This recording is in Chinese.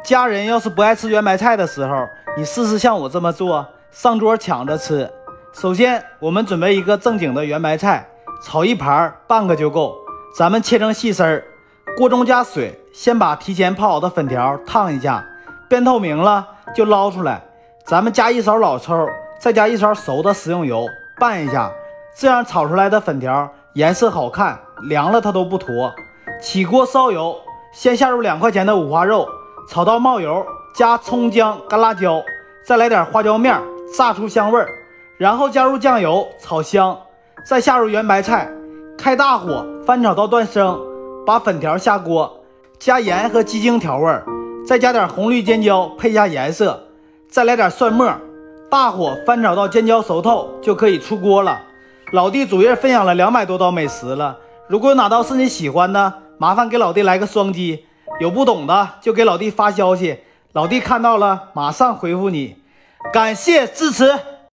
家人要是不爱吃圆白菜的时候，你试试像我这么做，上桌抢着吃。首先，我们准备一个正经的圆白菜，炒一盘半个就够。咱们切成细丝儿，锅中加水，先把提前泡好的粉条烫一下，变透明了就捞出来。咱们加一勺老抽，再加一勺熟的食用油，拌一下，这样炒出来的粉条颜色好看，凉了它都不坨。起锅烧油，先下入2块钱的五花肉，炒到冒油，加葱姜干辣椒，再来点花椒面，炸出香味儿。然后加入酱油炒香，再下入圆白菜，开大火翻炒到断生，把粉条下锅，加盐和鸡精调味，再加点红绿尖椒配下颜色，再来点蒜末，大火翻炒到尖椒熟透就可以出锅了。老弟主页分享了200多道美食了，如果有哪道是你喜欢的，麻烦给老弟来个双击，有不懂的就给老弟发消息，老弟看到了马上回复你。感谢支持。